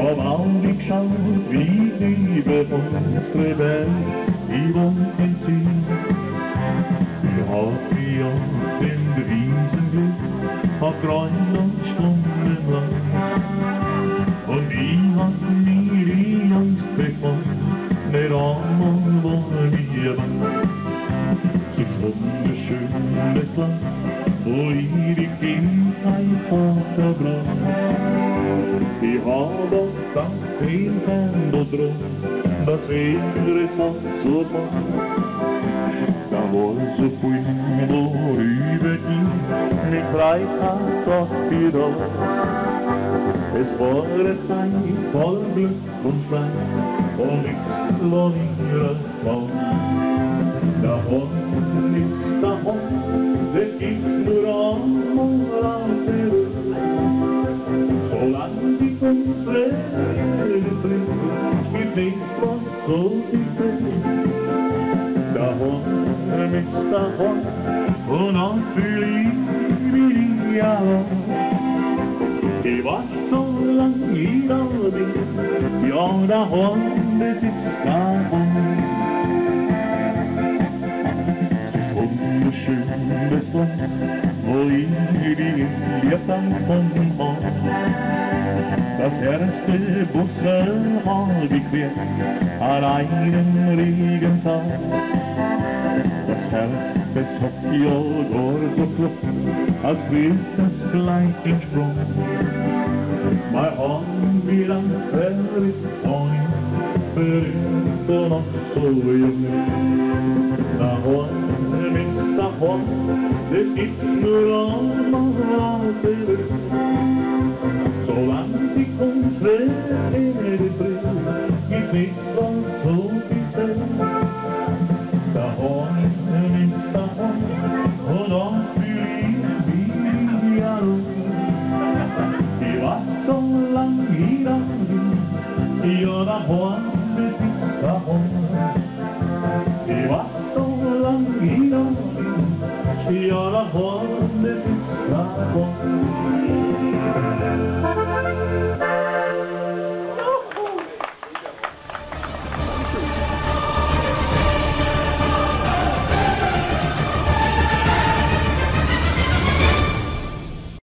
Hab angeschaut, wie über unsere Welt die Wolken ziehen. Ich hab mich auf den Riesenglück, hab träumt und stundenlang. Und ich hab mir die Angst bekommen, nicht einmal war mir bang. So wunderschönes Land, wo ich die Kindheit verbracht. Ich hab auch das Fernando drum, das wäre so fast. Da war so viel, worüber ich mich Freitag doch gedacht. Es war eine Zeit voll Glück und Fleiß, und nichts war mir Traum. Da unten ist der Hund, der gibt nur einmal auf der Welt. Solange die unsere Erde bringt, gibt nichts, was so viel fehlt. Da unten ist der Hund, und auch für ihn ja. Ich war so lang hier da bin, ja, der Hund, das ist der Hund. Wunderschönes Land, wo ich die Liebe von Mann. Das erste Busse hab ich quer an einem Regentag. Das Herz, das hat ja gar so klopft, als wird das gleich in Sprung. Mein Hand wie ein verrückt von ihm, verrückt und noch so jung. Da Horn ist der Horn, das gibt's nur einmal auf der Welt. Solange sich unsere Erde dreht, gibt's nichts, was so viel fehlt. Der Horn ist der Horn, und auch für ihn wie Jahren. Ich war so lang hier, ja, der Horn, das ist der Horn.